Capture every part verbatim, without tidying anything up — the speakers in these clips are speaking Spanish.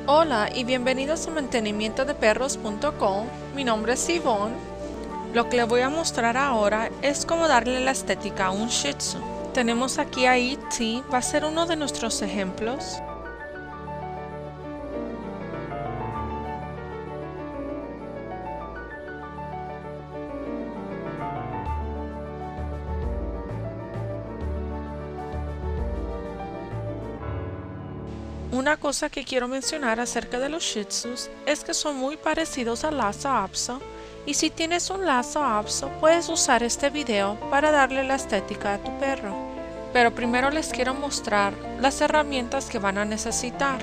Hola y bienvenidos a mantenimiento de perros punto com. Mi nombre es Yvonne. Lo que le voy a mostrar ahora es cómo darle la estética a un Shih Tzu. Tenemos aquí a E T, va a ser uno de nuestros ejemplos. Una cosa que quiero mencionar acerca de los Shih Tzus es que son muy parecidos al Lhasa Apso, y si tienes un Lhasa Apso puedes usar este video para darle la estética a tu perro. Pero primero les quiero mostrar las herramientas que van a necesitar.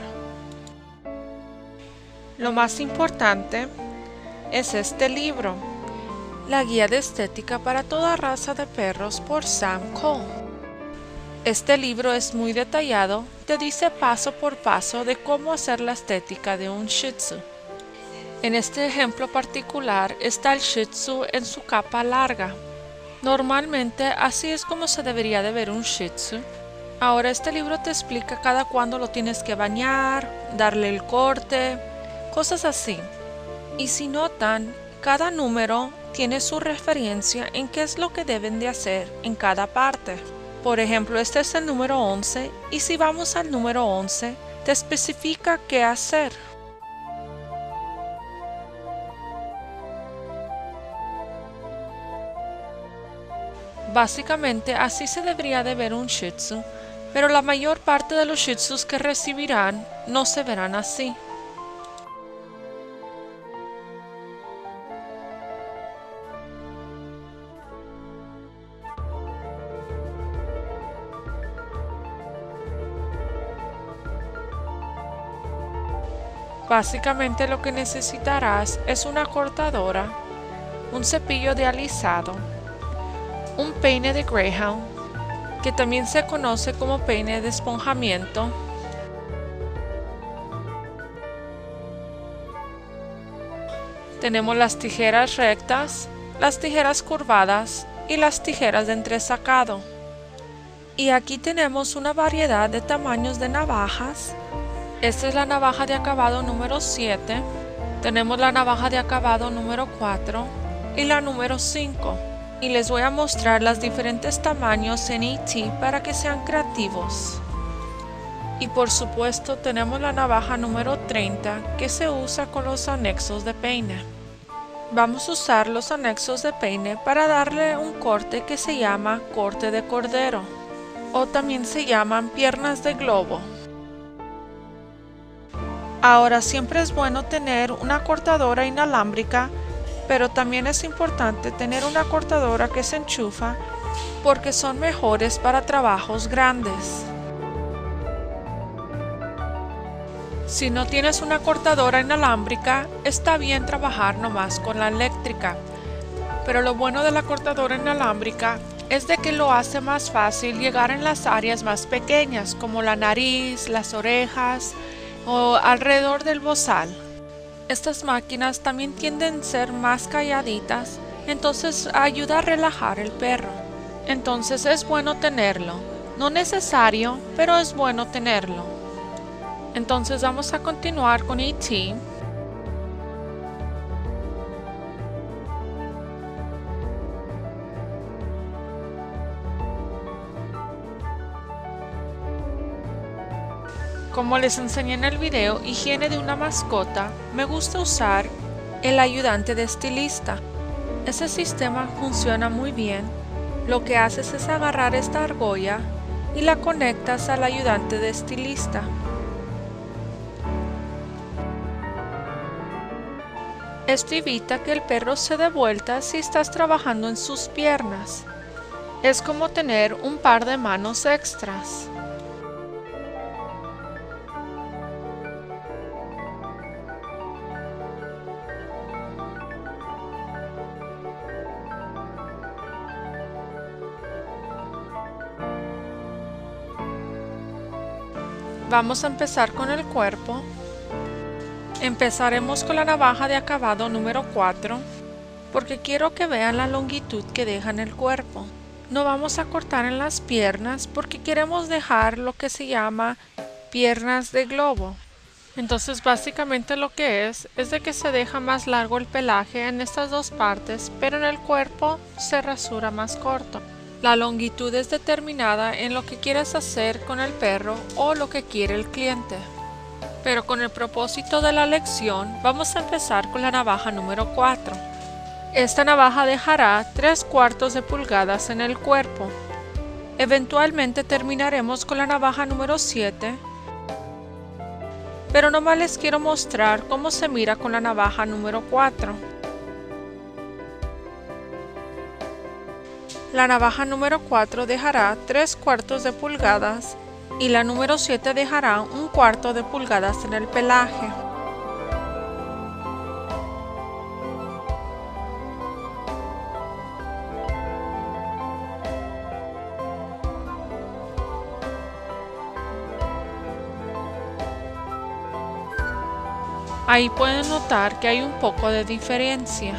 Lo más importante es este libro, La Guía de Estética para toda raza de perros por Sam Cole. Este libro es muy detallado, te dice paso por paso de cómo hacer la estética de un Shih Tzu. En este ejemplo particular está el Shih Tzu en su capa larga. Normalmente así es como se debería de ver un Shih Tzu. Ahora este libro te explica cada cuándo lo tienes que bañar, darle el corte, cosas así. Y si notan, cada número tiene su referencia en qué es lo que deben de hacer en cada parte. Por ejemplo, este es el número once y si vamos al número once, te especifica qué hacer. Básicamente así se debería de ver un Shih Tzu, pero la mayor parte de los Shih Tzus que recibirán no se verán así. Básicamente lo que necesitarás es una cortadora, un cepillo de alisado, un peine de Greyhound, que también se conoce como peine de esponjamiento, tenemos las tijeras rectas, las tijeras curvadas y las tijeras de entresacado. Y aquí tenemos una variedad de tamaños de navajas. Esta es la navaja de acabado número siete, tenemos la navaja de acabado número cuatro y la número cinco. Y les voy a mostrar los diferentes tamaños en E T para que sean creativos. Y por supuesto tenemos la navaja número treinta que se usa con los anexos de peine. Vamos a usar los anexos de peine para darle un corte que se llama corte de cordero, o también se llaman piernas de globo. Ahora siempre es bueno tener una cortadora inalámbrica, pero también es importante tener una cortadora que se enchufa porque son mejores para trabajos grandes. Si no tienes una cortadora inalámbrica, está bien trabajar nomás con la eléctrica, pero lo bueno de la cortadora inalámbrica es de que lo hace más fácil llegar en las áreas más pequeñas como la nariz, las orejas o alrededor del bozal. Estas máquinas también tienden a ser más calladitas, entonces ayuda a relajar el perro. Entonces es bueno tenerlo. No necesario, pero es bueno tenerlo. Entonces vamos a continuar con E T. Como les enseñé en el video Higiene de una mascota, me gusta usar el ayudante de estilista. Ese sistema funciona muy bien. Lo que haces es agarrar esta argolla y la conectas al ayudante de estilista. Esto evita que el perro se dé vuelta si estás trabajando en sus piernas. Es como tener un par de manos extras. Vamos a empezar con el cuerpo. Empezaremos con la navaja de acabado número cuatro, porque quiero que vean la longitud que deja en el cuerpo. No vamos a cortar en las piernas porque queremos dejar lo que se llama piernas de globo. Entonces básicamente lo que es, es de que se deja más largo el pelaje en estas dos partes, pero en el cuerpo se rasura más corto. La longitud es determinada en lo que quieres hacer con el perro o lo que quiere el cliente. Pero con el propósito de la lección, vamos a empezar con la navaja número cuatro. Esta navaja dejará tres cuartos de pulgadas en el cuerpo. Eventualmente terminaremos con la navaja número siete, pero nomás les quiero mostrar cómo se mira con la navaja número cuatro. La navaja número cuatro dejará tres cuartos de pulgadas y la número siete dejará un cuarto de pulgadas en el pelaje. Ahí pueden notar que hay un poco de diferencia.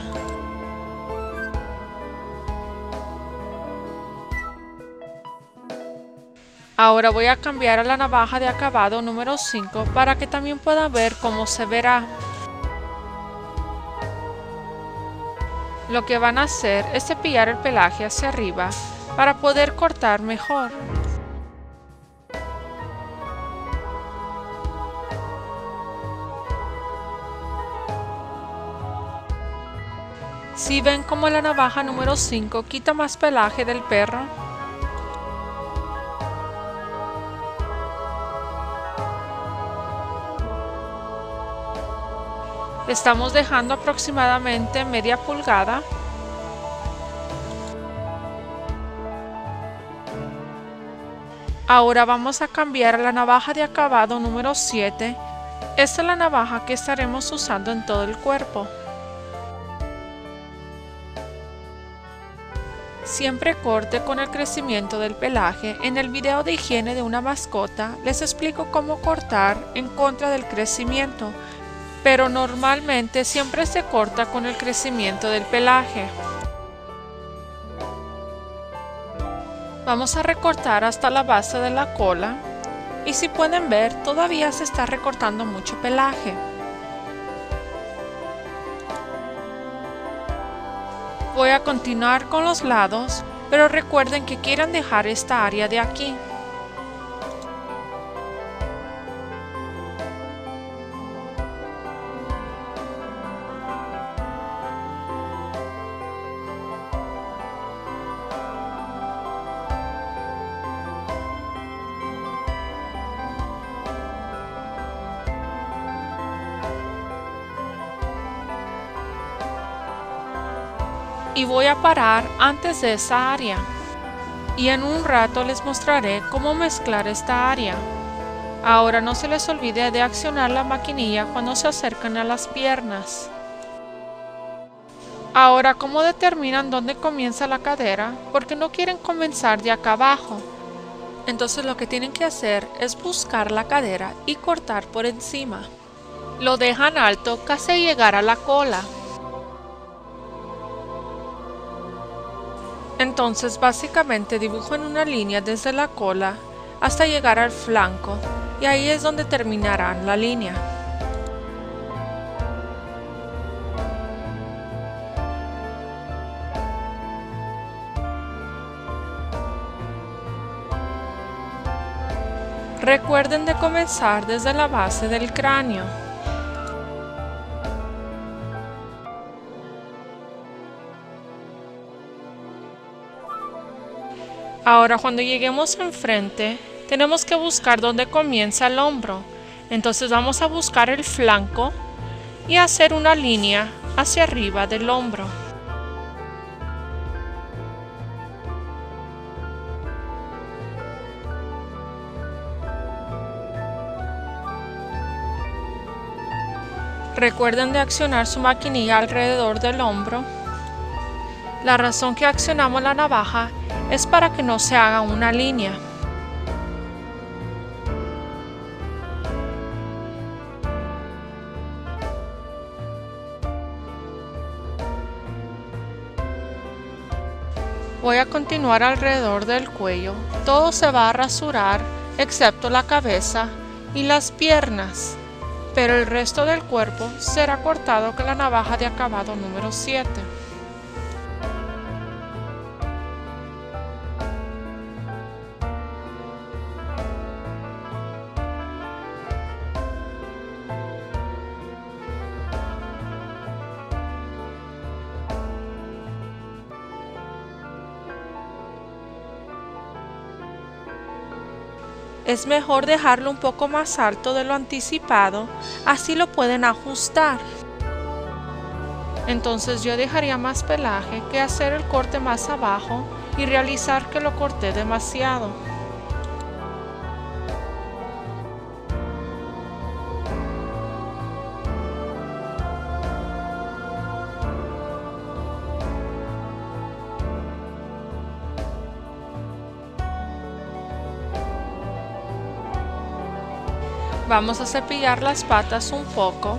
Ahora voy a cambiar a la navaja de acabado número cinco para que también puedan ver cómo se verá. Lo que van a hacer es cepillar el pelaje hacia arriba para poder cortar mejor. ¿Sí ven cómo la navaja número cinco quita más pelaje del perro? Estamos dejando aproximadamente media pulgada. Ahora vamos a cambiar a la navaja de acabado número siete. Esta es la navaja que estaremos usando en todo el cuerpo. Siempre corte con el crecimiento del pelaje. En el video de higiene de una mascota les explico cómo cortar en contra del crecimiento, pero normalmente siempre se corta con el crecimiento del pelaje. Vamos a recortar hasta la base de la cola y si pueden ver todavía se está recortando mucho pelaje. Voy a continuar con los lados, pero recuerden que quieren dejar esta área de aquí. Y voy a parar antes de esa área. Y en un rato les mostraré cómo mezclar esta área. Ahora no se les olvide de accionar la maquinilla cuando se acercan a las piernas. Ahora, ¿cómo determinan dónde comienza la cadera? Porque no quieren comenzar de acá abajo. Entonces lo que tienen que hacer es buscar la cadera y cortar por encima. Lo dejan alto casi llegar a la cola. Entonces básicamente dibujan una línea desde la cola hasta llegar al flanco y ahí es donde terminarán la línea. Recuerden de comenzar desde la base del cráneo. Ahora cuando lleguemos enfrente, tenemos que buscar dónde comienza el hombro. Entonces vamos a buscar el flanco y hacer una línea hacia arriba del hombro. Recuerden de accionar su maquinilla alrededor del hombro. La razón que accionamos la navaja es para que no se haga una línea. Voy a continuar alrededor del cuello. Todo se va a rasurar excepto la cabeza y las piernas. pero el resto del cuerpo será cortado con la navaja de acabado número siete. Es mejor dejarlo un poco más alto de lo anticipado, así lo pueden ajustar. Entonces yo dejaría más pelaje que hacer el corte más abajo y realizar que lo corté demasiado. Vamos a cepillar las patas un poco.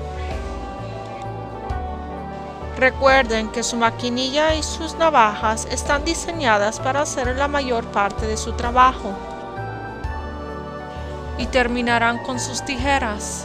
Recuerden que su maquinilla y sus navajas están diseñadas para hacer la mayor parte de su trabajo. Y terminarán con sus tijeras.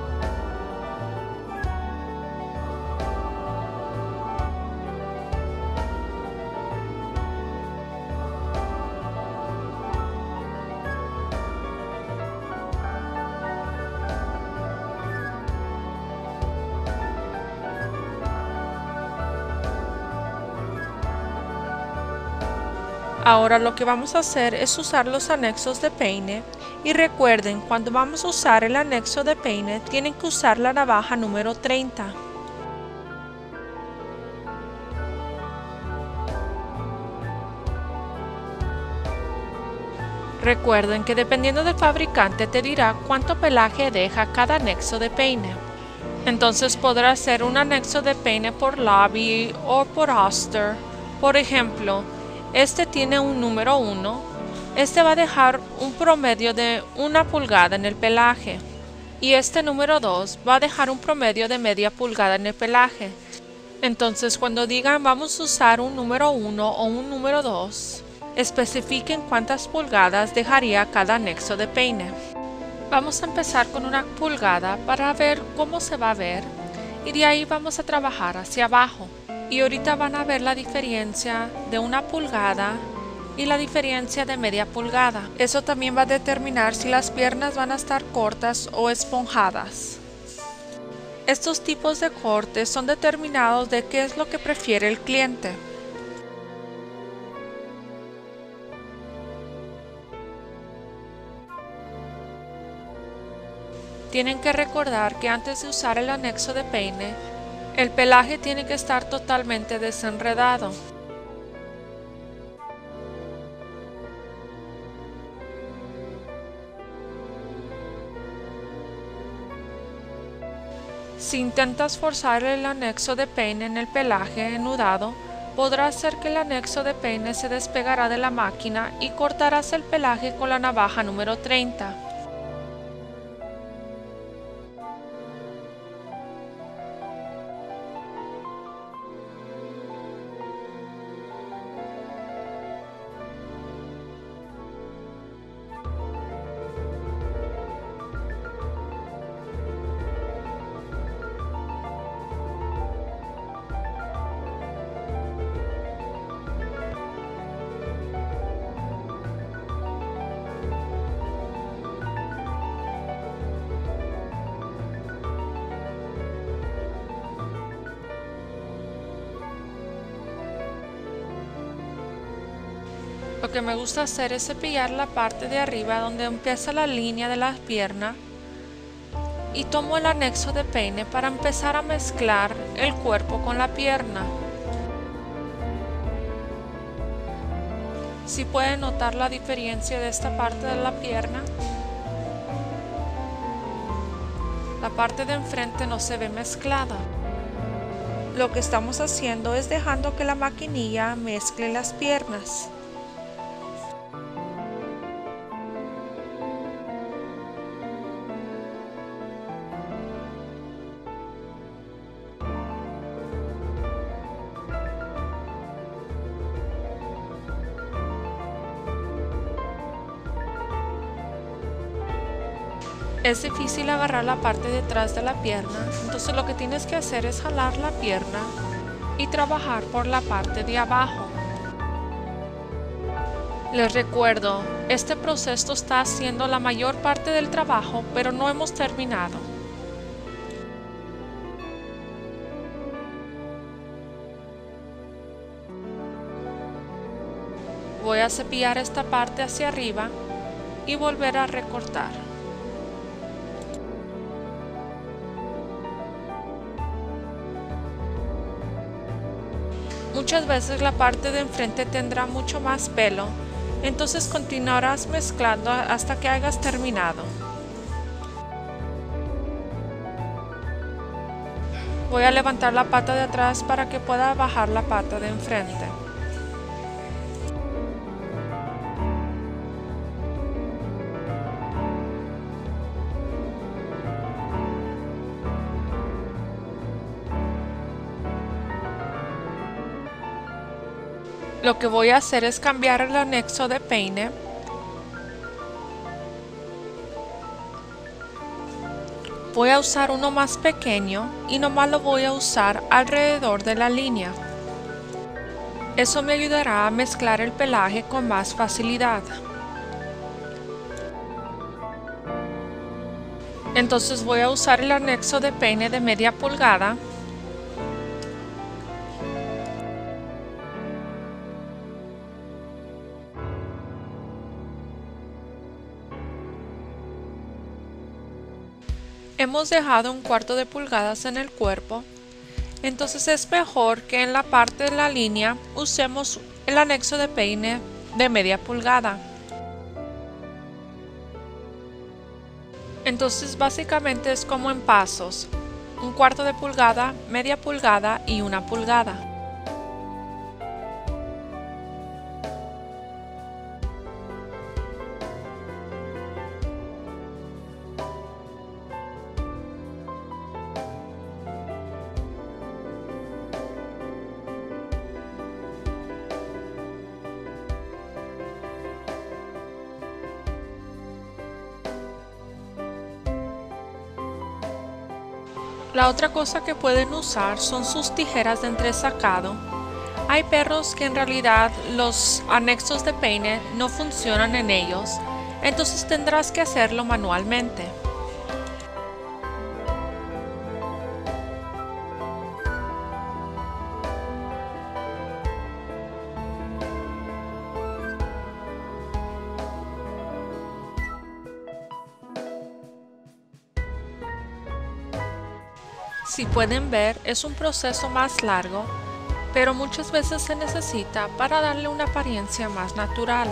Ahora lo que vamos a hacer es usar los anexos de peine y recuerden, cuando vamos a usar el anexo de peine tienen que usar la navaja número treinta. Recuerden que dependiendo del fabricante te dirá cuánto pelaje deja cada anexo de peine. Entonces podrá ser un anexo de peine por Lobby o por Oster. Por ejemplo, este tiene un número uno, este va a dejar un promedio de una pulgada en el pelaje y este número dos va a dejar un promedio de media pulgada en el pelaje. Entonces cuando digan vamos a usar un número uno o un número dos, especifiquen cuántas pulgadas dejaría cada anexo de peine. Vamos a empezar con una pulgada para ver cómo se va a ver y de ahí vamos a trabajar hacia abajo. Y ahorita van a ver la diferencia de una pulgada y la diferencia de media pulgada. Eso también va a determinar si las piernas van a estar cortas o esponjadas. Estos tipos de cortes son determinados de qué es lo que prefiere el cliente. Tienen que recordar que antes de usar el anexo de peine, el pelaje tiene que estar totalmente desenredado. Si intentas forzar el anexo de peine en el pelaje enudado, podrá hacer que el anexo de peine se despegará de la máquina y cortarás el pelaje con la navaja número treinta. Lo que me gusta hacer es cepillar la parte de arriba donde empieza la línea de la pierna y tomo el anexo de peine para empezar a mezclar el cuerpo con la pierna. Si pueden notar la diferencia de esta parte de la pierna, la parte de enfrente no se ve mezclada. Lo que estamos haciendo es dejando que la maquinilla mezcle las piernas. Es difícil agarrar la parte de atrás de la pierna, entonces lo que tienes que hacer es jalar la pierna y trabajar por la parte de abajo. Les recuerdo, este proceso está haciendo la mayor parte del trabajo, pero no hemos terminado. Voy a cepillar esta parte hacia arriba y volver a recortar. Muchas veces la parte de enfrente tendrá mucho más pelo, entonces continuarás mezclando hasta que hayas terminado. Voy a levantar la pata de atrás para que pueda bajar la pata de enfrente. Lo que voy a hacer es cambiar el anexo de peine. Voy a usar uno más pequeño y nomás lo voy a usar alrededor de la línea. Eso me ayudará a mezclar el pelaje con más facilidad. Entonces voy a usar el anexo de peine de media pulgada. Hemos dejado un cuarto de pulgadas en el cuerpo, entonces es mejor que en la parte de la línea usemos el anexo de peine de media pulgada. Entonces básicamente es como en pasos, un cuarto de pulgada, media pulgada y una pulgada. La otra cosa que pueden usar son sus tijeras de entresacado. Hay perros que en realidad los anexos de peine no funcionan en ellos, entonces tendrás que hacerlo manualmente. Si pueden ver, es un proceso más largo, pero muchas veces se necesita para darle una apariencia más natural.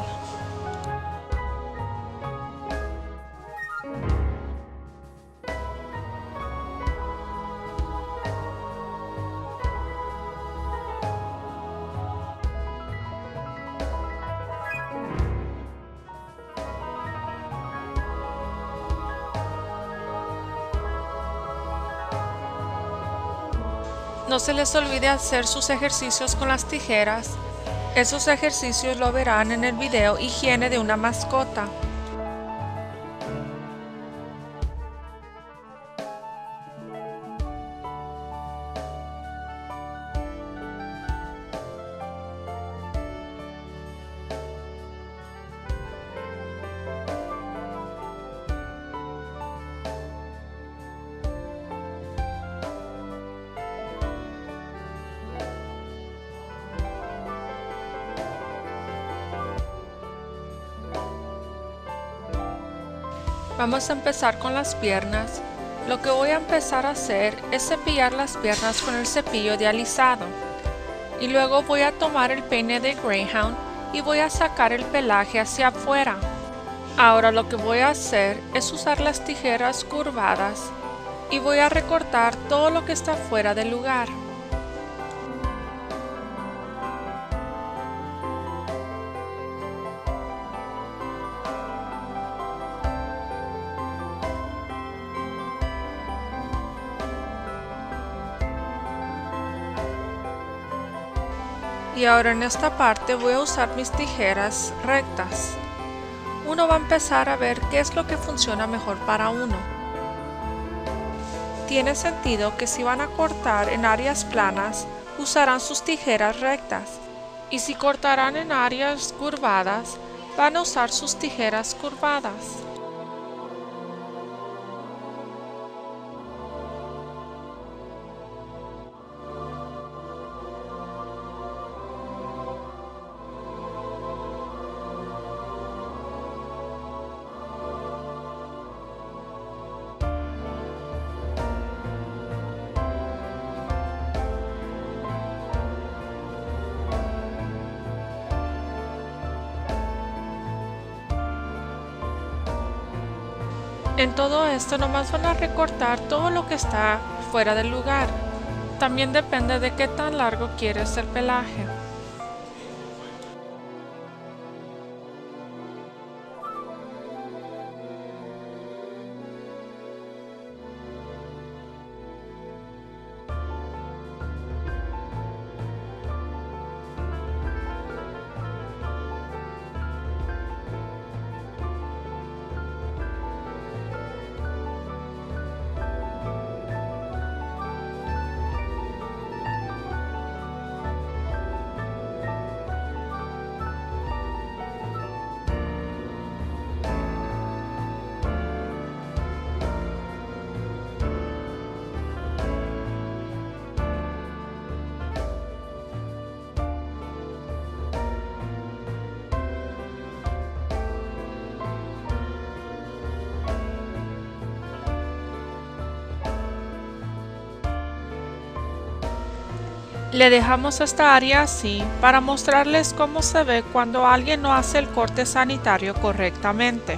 No se les olvide hacer sus ejercicios con las tijeras. Esos ejercicios lo verán en el video Higiene de una mascota. Vamos a empezar con las piernas. Lo que voy a empezar a hacer es cepillar las piernas con el cepillo de alisado. Y luego voy a tomar el peine de Greyhound y voy a sacar el pelaje hacia afuera. Ahora lo que voy a hacer es usar las tijeras curvadas y voy a recortar todo lo que está fuera del lugar. Y ahora en esta parte voy a usar mis tijeras rectas. uno va a empezar a ver qué es lo que funciona mejor para uno. Tiene sentido que si van a cortar en áreas planas, usarán sus tijeras rectas, y si cortarán en áreas curvadas, van a usar sus tijeras curvadas. En todo esto nomás van a recortar todo lo que está fuera del lugar. También depende de qué tan largo quieres el pelaje. Le dejamos esta área así para mostrarles cómo se ve cuando alguien no hace el corte sanitario correctamente.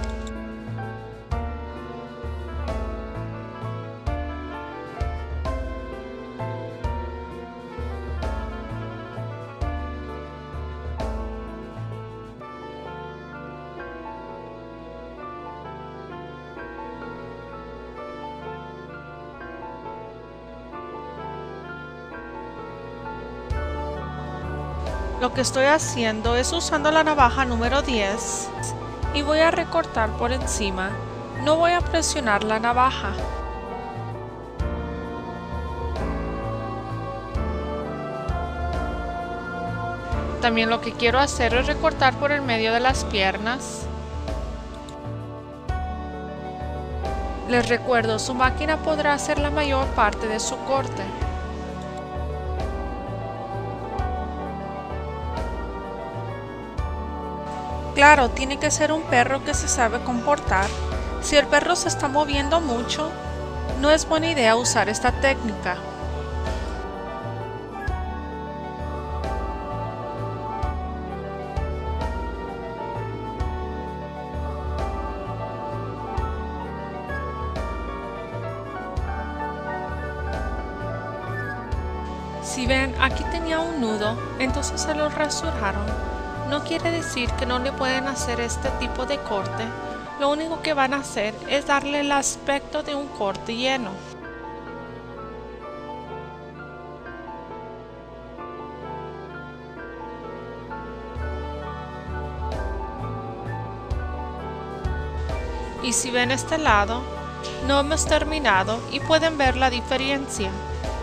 Lo que estoy haciendo es usando la navaja número diez y voy a recortar por encima. No voy a presionar la navaja. También lo que quiero hacer es recortar por el medio de las piernas. Les recuerdo, su máquina podrá hacer la mayor parte de su corte. Claro, tiene que ser un perro que se sabe comportar. Si el perro se está moviendo mucho, no es buena idea usar esta técnica. Si ven, aquí tenía un nudo, entonces se lo rasuraron. No quiere decir que no le pueden hacer este tipo de corte. Lo único que van a hacer es darle el aspecto de un corte lleno. Y si ven este lado, no hemos terminado y pueden ver la diferencia.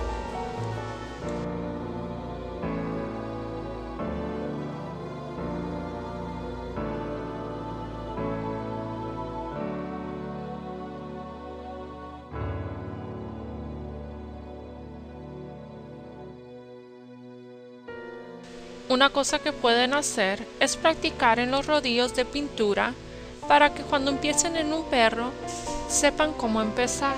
Una cosa que pueden hacer es practicar en los rodillos de pintura para que cuando empiecen en un perro sepan cómo empezar.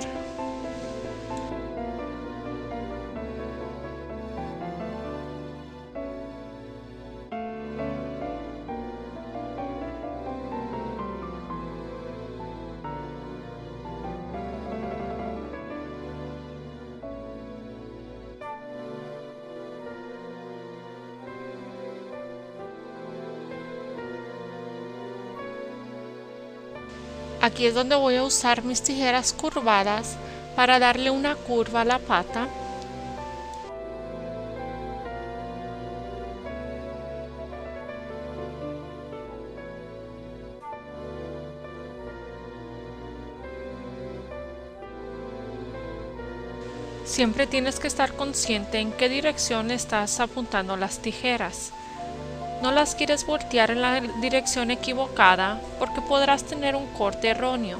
Aquí es donde voy a usar mis tijeras curvadas para darle una curva a la pata. Siempre tienes que estar consciente en qué dirección estás apuntando las tijeras. No las quieres voltear en la dirección equivocada porque podrás tener un corte erróneo.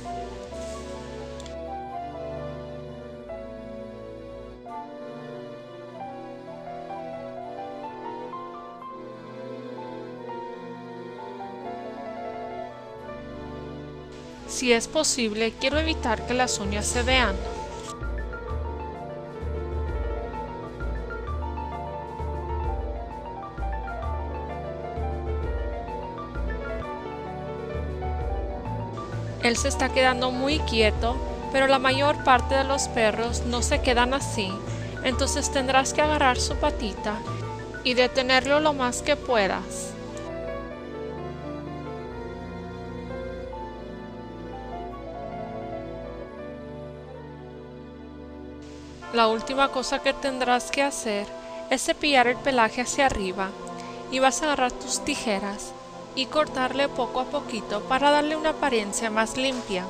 Si es posible, quiero evitar que las uñas se vean. Él se está quedando muy quieto, pero la mayor parte de los perros no se quedan así, entonces tendrás que agarrar su patita y detenerlo lo más que puedas. La última cosa que tendrás que hacer es cepillar el pelaje hacia arriba y vas a agarrar tus tijeras y cortarle poco a poquito para darle una apariencia más limpia.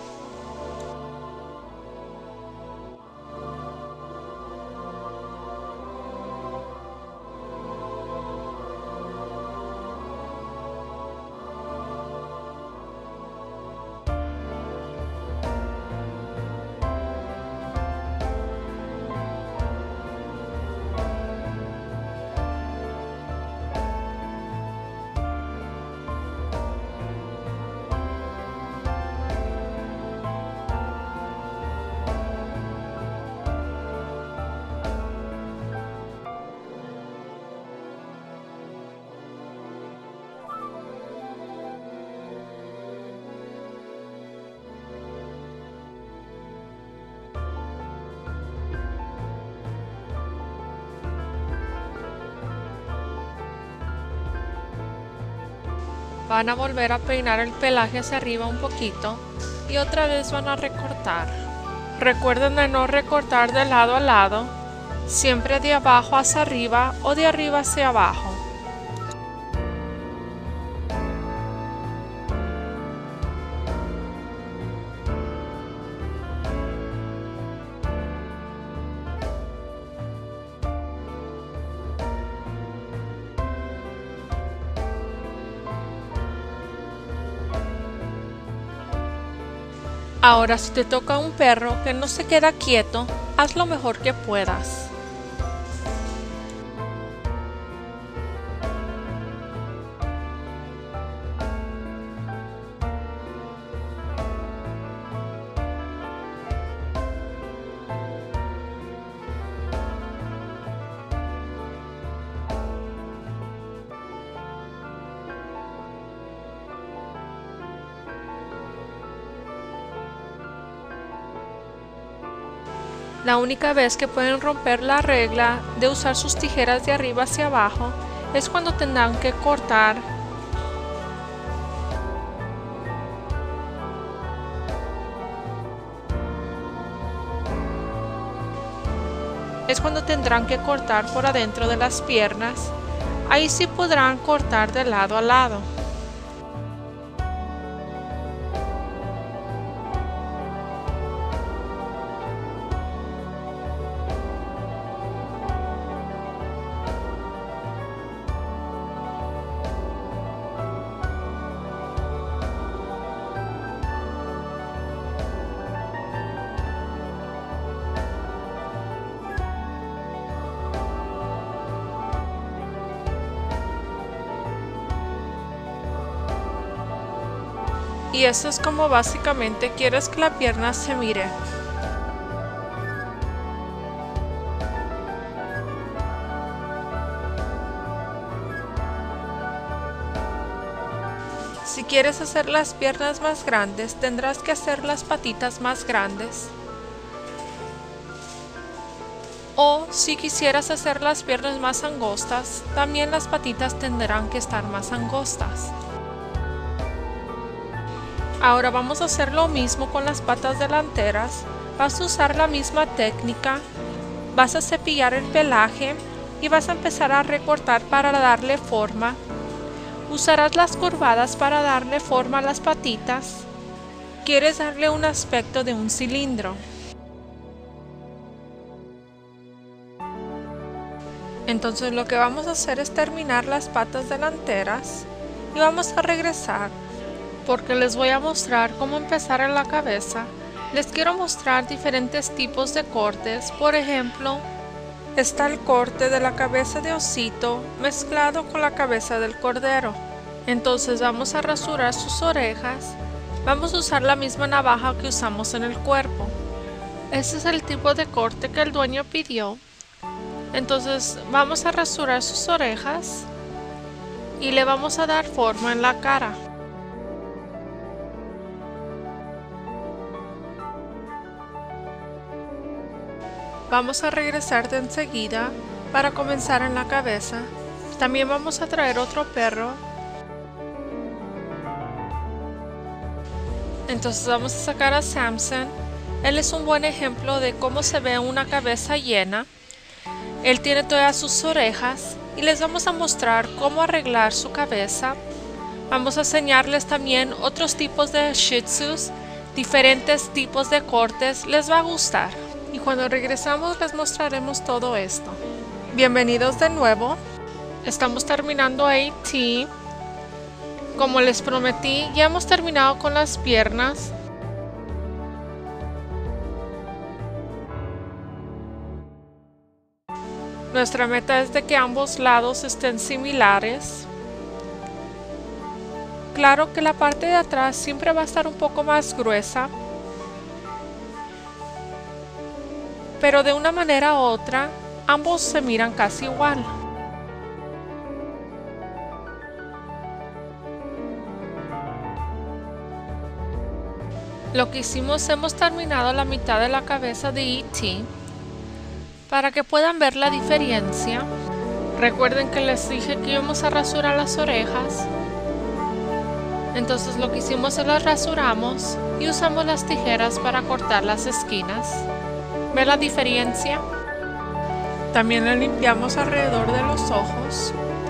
Van a volver a peinar el pelaje hacia arriba un poquito y otra vez van a recortar. Recuerden de no recortar de lado a lado, siempre de abajo hacia arriba o de arriba hacia abajo. Ahora, si te toca un perro que no se queda quieto, haz lo mejor que puedas. La única vez que pueden romper la regla de usar sus tijeras de arriba hacia abajo es cuando tendrán que cortar es cuando tendrán que cortar por adentro de las piernas. Ahí sí podrán cortar de lado a lado. Y eso es como básicamente quieres que la pierna se mire. Si quieres hacer las piernas más grandes, tendrás que hacer las patitas más grandes. O si quisieras hacer las piernas más angostas, también las patitas tendrán que estar más angostas. Ahora vamos a hacer lo mismo con las patas delanteras. Vas a usar la misma técnica, vas a cepillar el pelaje y vas a empezar a recortar para darle forma. Usarás las curvadas para darle forma a las patitas. Quieres darle un aspecto de un cilindro. Entonces lo que vamos a hacer es terminar las patas delanteras y vamos a regresar porque les voy a mostrar cómo empezar en la cabeza. Les quiero mostrar diferentes tipos de cortes. Por ejemplo, está el corte de la cabeza de osito mezclado con la cabeza del cordero. Entonces vamos a rasurar sus orejas. Vamos a usar la misma navaja que usamos en el cuerpo. Este es el tipo de corte que el dueño pidió. Entonces vamos a rasurar sus orejas y le vamos a dar forma en la cara. Vamos a regresar de enseguida para comenzar en la cabeza. También vamos a traer otro perro. Entonces vamos a sacar a Samson. Él es un buen ejemplo de cómo se ve una cabeza llena. Él tiene todas sus orejas y les vamos a mostrar cómo arreglar su cabeza. Vamos a enseñarles también otros tipos de Shih Tzus, diferentes tipos de cortes. Les va a gustar. Y cuando regresamos les mostraremos todo esto. Bienvenidos de nuevo. Estamos terminando A T. Como les prometí, ya hemos terminado con las piernas. Nuestra meta es de que ambos lados estén similares. Claro que la parte de atrás siempre va a estar un poco más gruesa, pero de una manera u otra, ambos se miran casi igual. Lo que hicimos, hemos terminado la mitad de la cabeza de E T para que puedan ver la diferencia. Recuerden que les dije que íbamos a rasurar las orejas. Entonces lo que hicimos es las rasuramos y usamos las tijeras para cortar las esquinas. ¿Ve la diferencia? También le limpiamos alrededor de los ojos.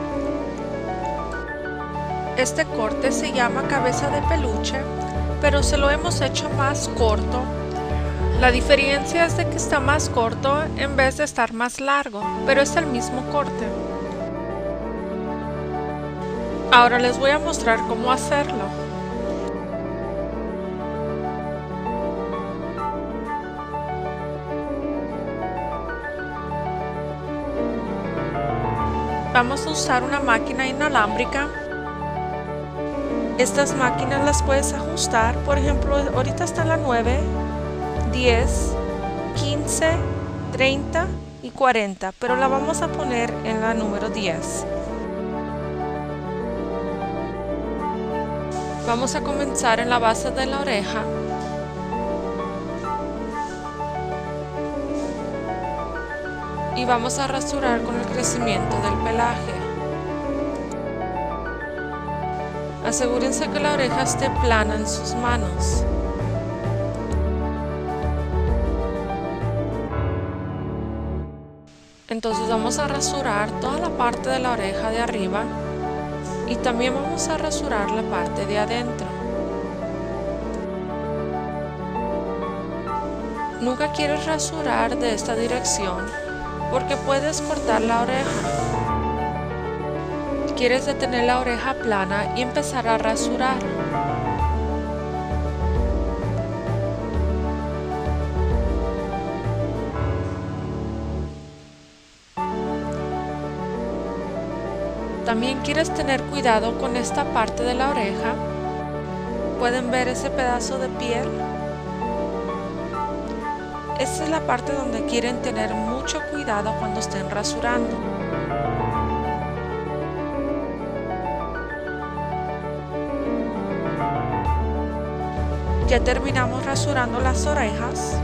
Este corte se llama cabeza de peluche, pero se lo hemos hecho más corto. La diferencia es de que está más corto en vez de estar más largo, pero es el mismo corte. Ahora les voy a mostrar cómo hacerlo. Vamos a usar una máquina inalámbrica. Estas máquinas las puedes ajustar, por ejemplo, ahorita está la nueve, diez, quince, treinta y cuarenta, pero la vamos a poner en la número diez. Vamos a comenzar en la base de la oreja. Y vamos a rasurar con el crecimiento del pelaje. Asegúrense que la oreja esté plana en sus manos. Entonces vamos a rasurar toda la parte de la oreja de arriba y también vamos a rasurar la parte de adentro. Nunca quieres rasurar de esta dirección porque puedes cortar la oreja. Quieres detener la oreja plana y empezar a rasurar. También quieres tener cuidado con esta parte de la oreja. ¿Pueden ver ese pedazo de piel? Esta es la parte donde quieren tener mucho cuidado cuando estén rasurando. Ya terminamos rasurando las orejas.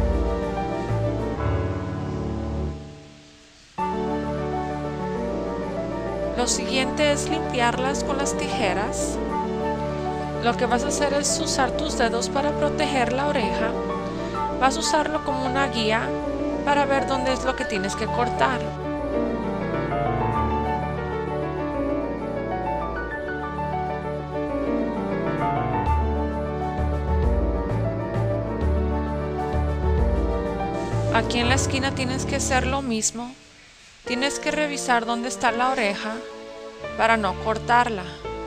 Lo siguiente es limpiarlas con las tijeras. Lo que vas a hacer es usar tus dedos para proteger la oreja. Vas a usarlo como una guía para ver dónde es lo que tienes que cortar. Aquí en la esquina tienes que hacer lo mismo. Tienes que revisar dónde está la oreja para no cortarla.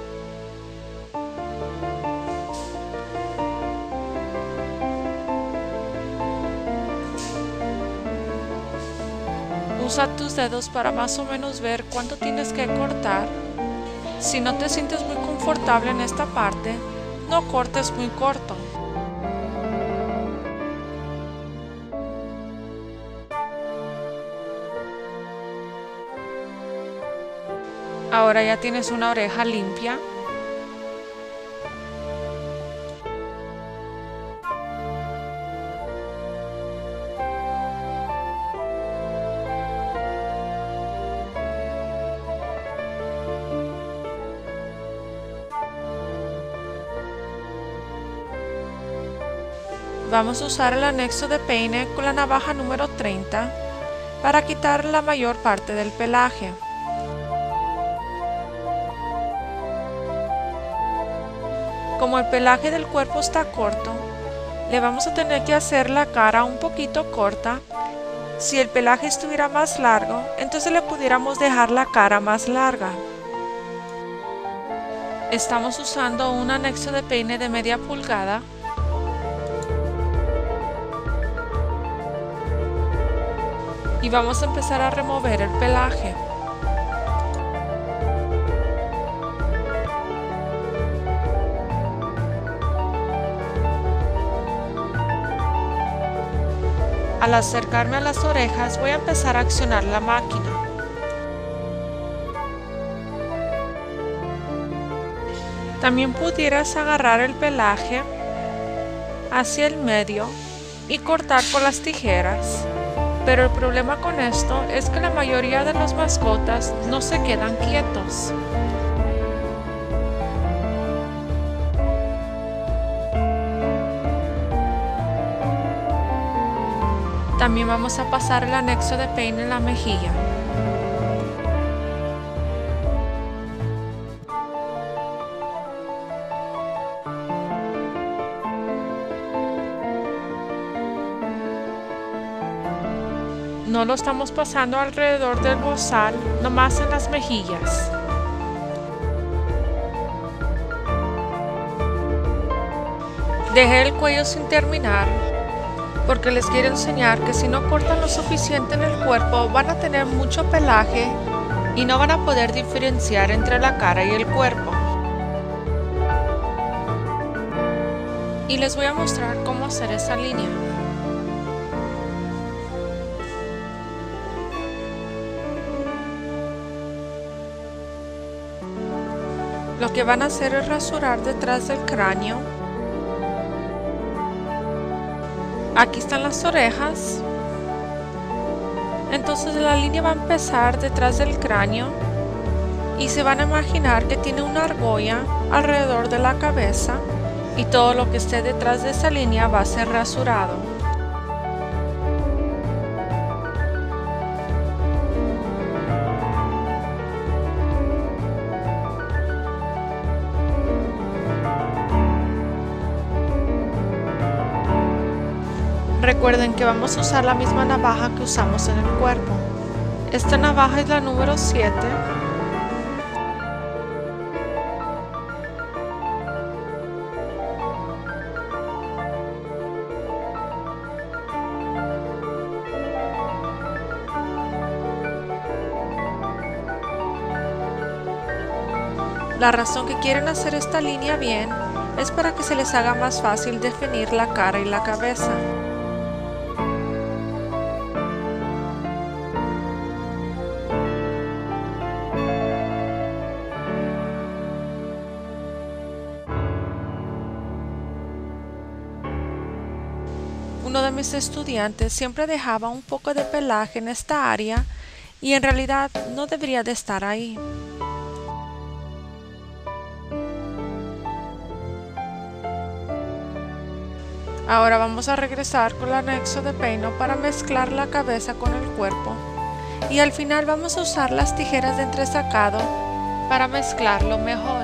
Usa tus dedos para más o menos ver cuánto tienes que cortar. Si no te sientes muy confortable en esta parte, no cortes muy corto. Ahora ya tienes una oreja limpia. Vamos a usar el anexo de peine con la navaja número treinta para quitar la mayor parte del pelaje. Como el pelaje del cuerpo está corto, le vamos a tener que hacer la cara un poquito corta. Si el pelaje estuviera más largo, entonces le pudiéramos dejar la cara más larga. Estamos usando un anexo de peine de media pulgada. Y vamos a empezar a remover el pelaje. Al acercarme a las orejas voy a empezar a accionar la máquina. También pudieras agarrar el pelaje hacia el medio y cortar con las tijeras. Pero el problema con esto es que la mayoría de las mascotas no se quedan quietos. También vamos a pasar el anexo de peine en la mejilla. No lo estamos pasando alrededor del bozal, nomás en las mejillas. Dejé el cuello sin terminar, porque les quiero enseñar que si no cortan lo suficiente en el cuerpo van a tener mucho pelaje y no van a poder diferenciar entre la cara y el cuerpo. Y les voy a mostrar cómo hacer esa línea. Lo que van a hacer es rasurar detrás del cráneo. Aquí están las orejas. Entonces la línea va a empezar detrás del cráneo y se van a imaginar que tiene una argolla alrededor de la cabeza y todo lo que esté detrás de esa línea va a ser rasurado. Recuerden que vamos a usar la misma navaja que usamos en el cuerpo. Esta navaja es la número siete. La razón que quieren hacer esta línea bien es para que se les haga más fácil definir la cara y la cabeza. Uno de mis estudiantes siempre dejaba un poco de pelaje en esta área y en realidad no debería de estar ahí. Ahora vamos a regresar con el anexo de peine para mezclar la cabeza con el cuerpo y al final vamos a usar las tijeras de entresacado para mezclarlo mejor.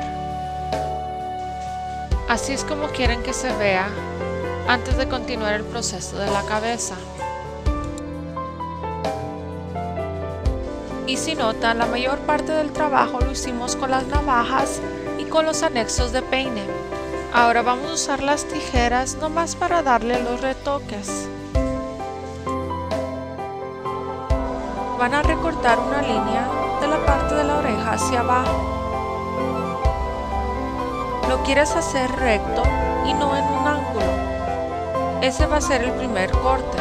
Así es como quieren que se vea antes de continuar el proceso de la cabeza. Y si notan, la mayor parte del trabajo lo hicimos con las navajas y con los anexos de peine. Ahora vamos a usar las tijeras nomás para darle los retoques. Van a recortar una línea de la parte de la oreja hacia abajo. Lo quieres hacer recto y no en un ángulo. Ese va a ser el primer corte.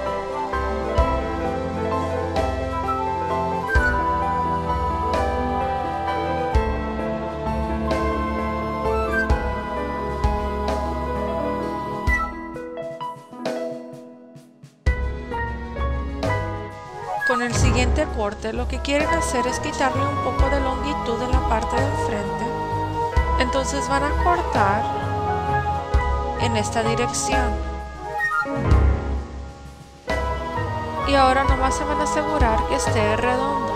Con el siguiente corte lo que quieren hacer es quitarle un poco de longitud en la parte de enfrente. Entonces van a cortar en esta dirección. Y ahora nomás se van a asegurar que esté redondo.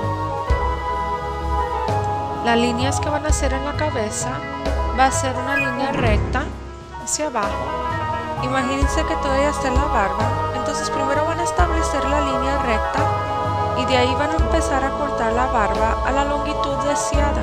Las líneas que van a hacer en la cabeza va a ser una línea recta hacia abajo. Imagínense que todavía está en la barba. Entonces primero van a establecer la línea recta y de ahí van a empezar a cortar la barba a la longitud deseada.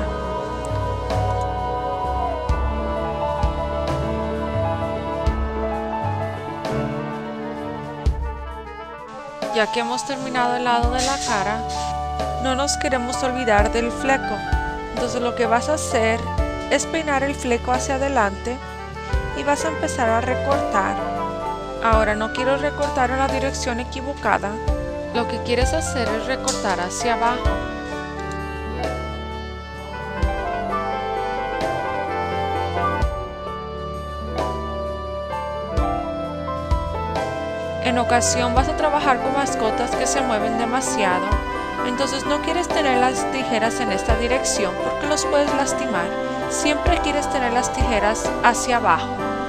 Ya que hemos terminado el lado de la cara, no nos queremos olvidar del fleco. Entonces lo que vas a hacer es peinar el fleco hacia adelante y vas a empezar a recortar. Ahora no quiero recortar en la dirección equivocada. Lo que quieres hacer es recortar hacia abajo. En ocasión vas a trabajar con mascotas que se mueven demasiado, entonces no quieres tener las tijeras en esta dirección porque los puedes lastimar. Siempre quieres tener las tijeras hacia abajo.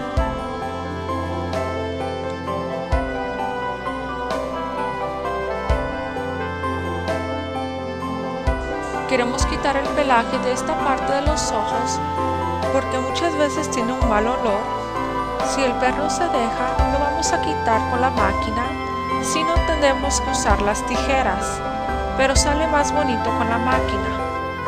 Queremos quitar el pelaje de esta parte de los ojos porque muchas veces tiene un mal olor. Si el perro se deja, lo vamos a quitar con la máquina, si no tendremos que usar las tijeras, pero sale más bonito con la máquina.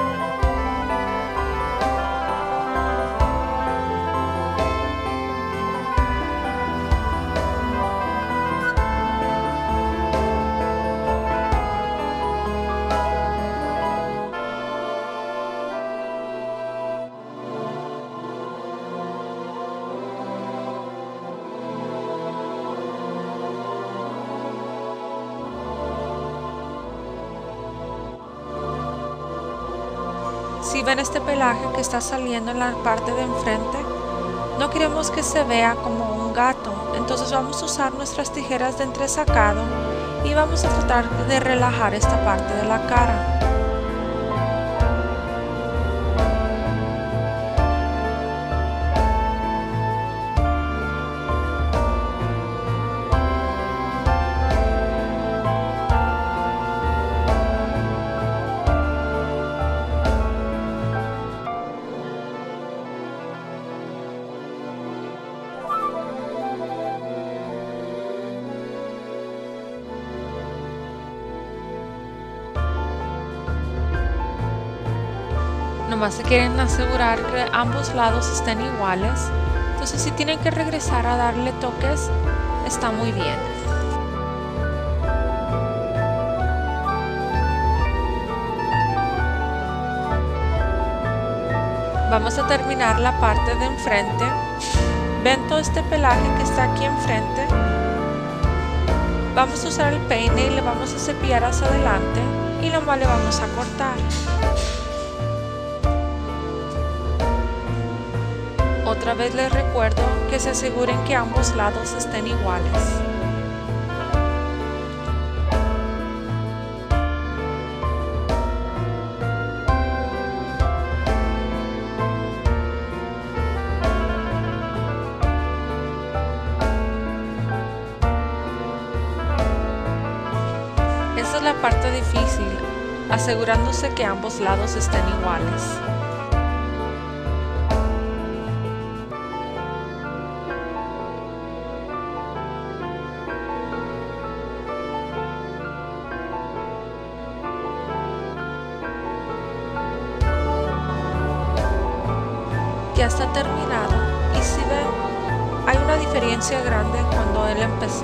Si ven este pelaje que está saliendo en la parte de enfrente, no queremos que se vea como un gato, entonces vamos a usar nuestras tijeras de entresacado y vamos a tratar de relajar esta parte de la cara. Nomás se quieren asegurar que ambos lados estén iguales, entonces si tienen que regresar a darle toques, está muy bien. Vamos a terminar la parte de enfrente. Ven todo este pelaje que está aquí enfrente. Vamos a usar el peine y le vamos a cepillar hacia adelante y nomás le vamos a cortar. Otra vez les recuerdo que se aseguren que ambos lados estén iguales. Esta es la parte difícil, asegurándose que ambos lados estén iguales. ya está terminado y si ven, hay una diferencia grande cuando él empezó.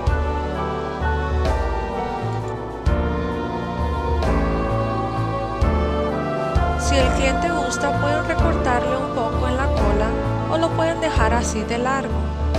Si el cliente gusta, pueden recortarle un poco en la cola o lo pueden dejar así de largo.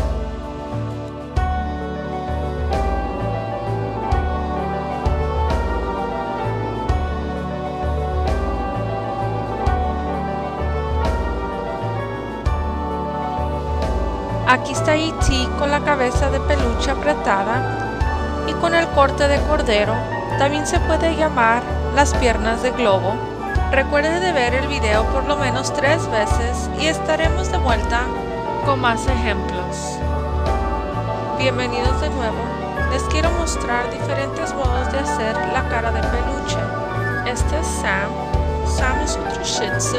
Aquí está E T con la cabeza de peluche apretada y con el corte de cordero. También se puede llamar las piernas de globo. Recuerden de ver el video por lo menos tres veces y estaremos de vuelta con más ejemplos. Bienvenidos de nuevo. Les quiero mostrar diferentes modos de hacer la cara de peluche. Este es Sam. Sam es otro Shih Tzu.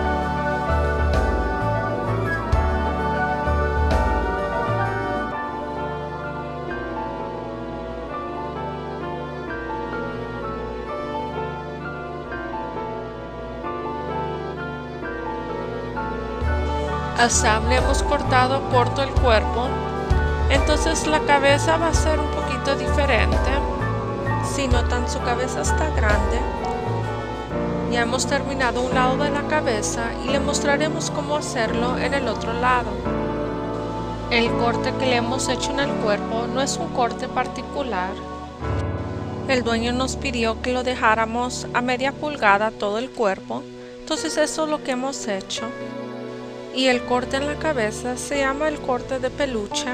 A Sam le hemos cortado corto el cuerpo, entonces la cabeza va a ser un poquito diferente. Si notan, su cabeza está grande. Ya hemos terminado un lado de la cabeza y le mostraremos cómo hacerlo en el otro lado. El corte que le hemos hecho en el cuerpo no es un corte particular. El dueño nos pidió que lo dejáramos a media pulgada todo el cuerpo, entonces eso es lo que hemos hecho. Y el corte en la cabeza se llama el corte de peluche.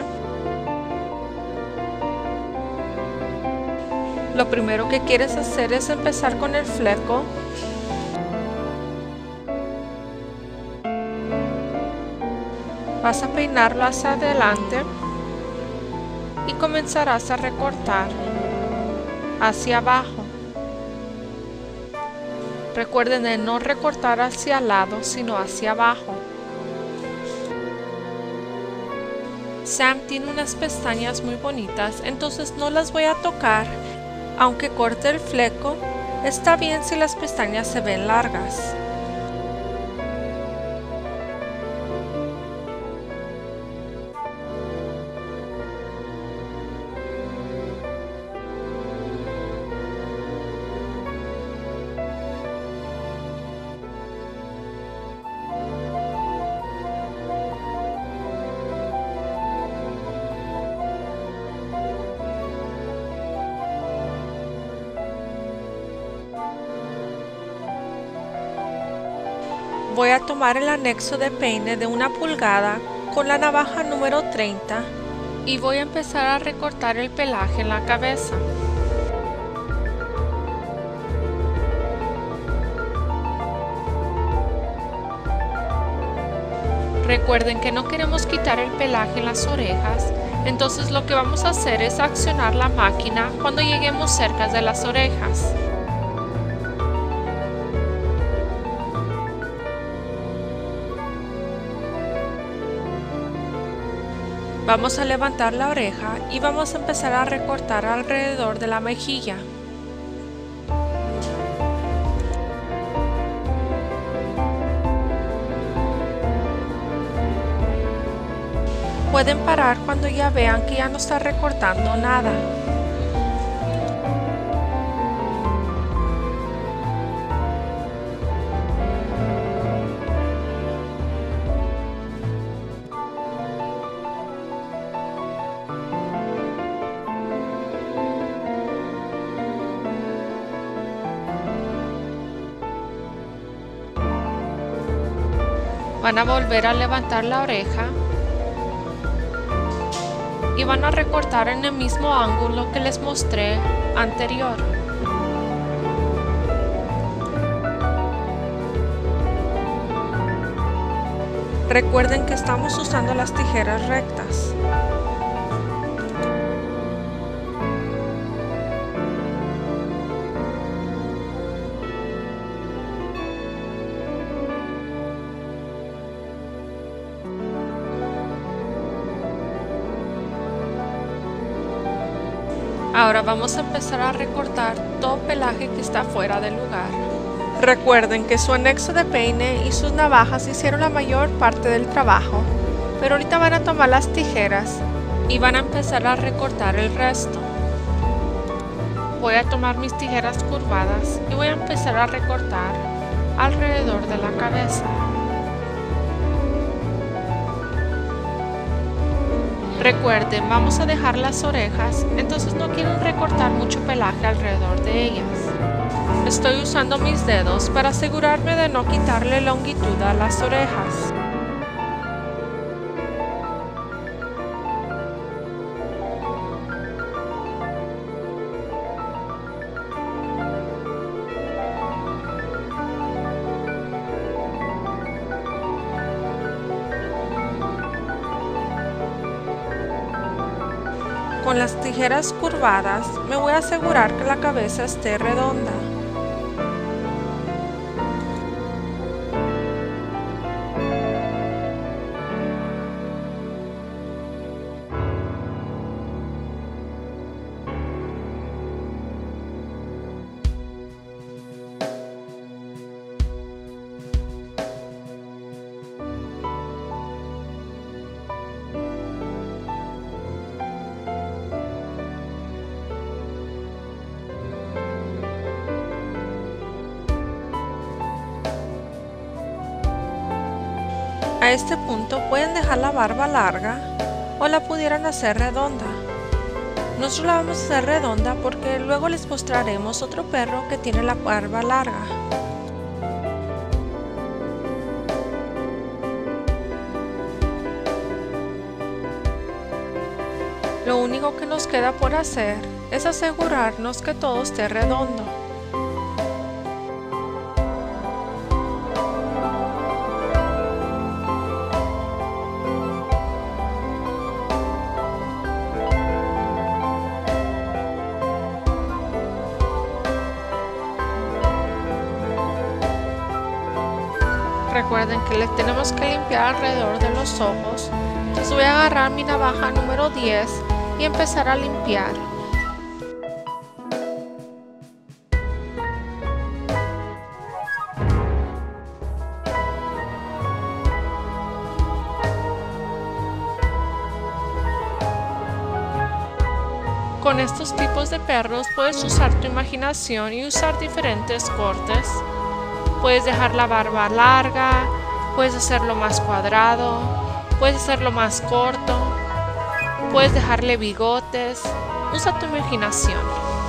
Lo primero que quieres hacer es empezar con el fleco. Vas a peinarlo hacia adelante y comenzarás a recortar hacia abajo. Recuerden de no recortar hacia el lado, sino hacia abajo. Sam tiene unas pestañas muy bonitas, entonces no las voy a tocar. Aunque corte el fleco, está bien si las pestañas se ven largas. Voy a tomar el anexo de peine de una pulgada con la navaja número treinta y voy a empezar a recortar el pelaje en la cabeza. Recuerden que no queremos quitar el pelaje en las orejas, entonces lo que vamos a hacer es accionar la máquina cuando lleguemos cerca de las orejas. Vamos a levantar la oreja y vamos a empezar a recortar alrededor de la mejilla. Pueden parar cuando ya vean que ya no está recortando nada. Van a volver a levantar la oreja y van a recortar en el mismo ángulo que les mostré anterior. Recuerden que estamos usando las tijeras rectas. Ahora vamos a empezar a recortar todo pelaje que está fuera del lugar. Recuerden que su anexo de peine y sus navajas hicieron la mayor parte del trabajo, pero ahorita van a tomar las tijeras y van a empezar a recortar el resto. Voy a tomar mis tijeras curvadas y voy a empezar a recortar alrededor de la cabeza. Recuerden, vamos a dejar las orejas, entonces no quiero recortar mucho pelaje alrededor de ellas. Estoy usando mis dedos para asegurarme de no quitarle longitud a las orejas. Con las tijeras curvadas me voy a asegurar que la cabeza esté redonda. A este punto pueden dejar la barba larga o la pudieran hacer redonda. Nosotros la vamos a hacer redonda porque luego les mostraremos otro perro que tiene la barba larga. Lo único que nos queda por hacer es asegurarnos que todo esté redondo. Recuerden que les tenemos que limpiar alrededor de los ojos, entonces voy a agarrar mi navaja número diez y empezar a limpiar. Con estos tipos de perros puedes usar tu imaginación y usar diferentes cortes. Puedes dejar la barba larga, puedes hacerlo más cuadrado, puedes hacerlo más corto, puedes dejarle bigotes. Usa tu imaginación.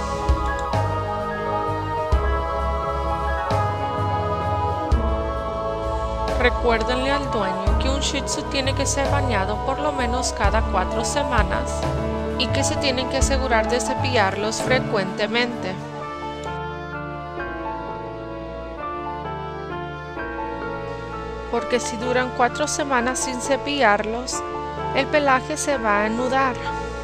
Recuérdenle al dueño que un Shih Tzu tiene que ser bañado por lo menos cada cuatro semanas y que se tienen que asegurar de cepillarlos frecuentemente. Porque si duran cuatro semanas sin cepillarlos, el pelaje se va a anudar.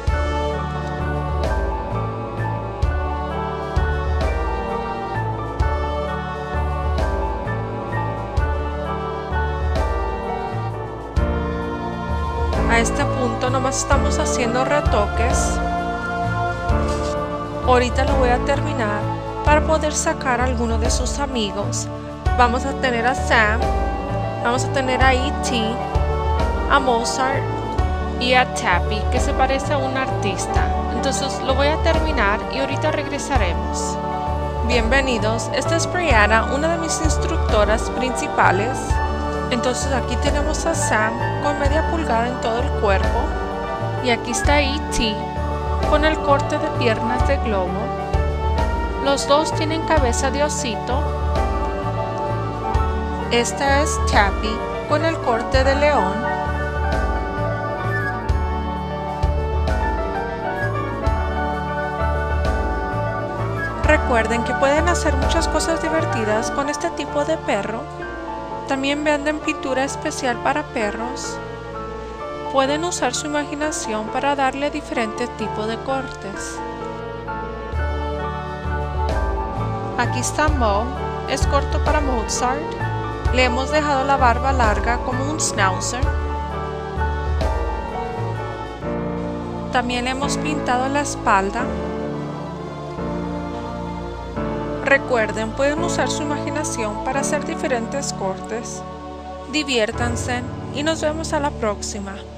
A este punto nomás estamos haciendo retoques. Ahorita lo voy a terminar para poder sacar a alguno de sus amigos. Vamos a tener a Sam. Vamos a tener a E T, a Mozart y a Tappy, que se parece a un artista. Entonces lo voy a terminar y ahorita regresaremos. Bienvenidos, esta es Brianna, una de mis instructoras principales. Entonces aquí tenemos a Sam con media pulgada en todo el cuerpo. Y aquí está E T con el corte de piernas de globo. Los dos tienen cabeza de osito. Esta es Tappy con el corte de león. Recuerden que pueden hacer muchas cosas divertidas con este tipo de perro. También venden pintura especial para perros. Pueden usar su imaginación para darle diferentes tipos de cortes. Aquí está Mo, es corto para Mozart. Le hemos dejado la barba larga como un schnauzer. También le hemos pintado la espalda. Recuerden, pueden usar su imaginación para hacer diferentes cortes. Diviértanse y nos vemos a la próxima.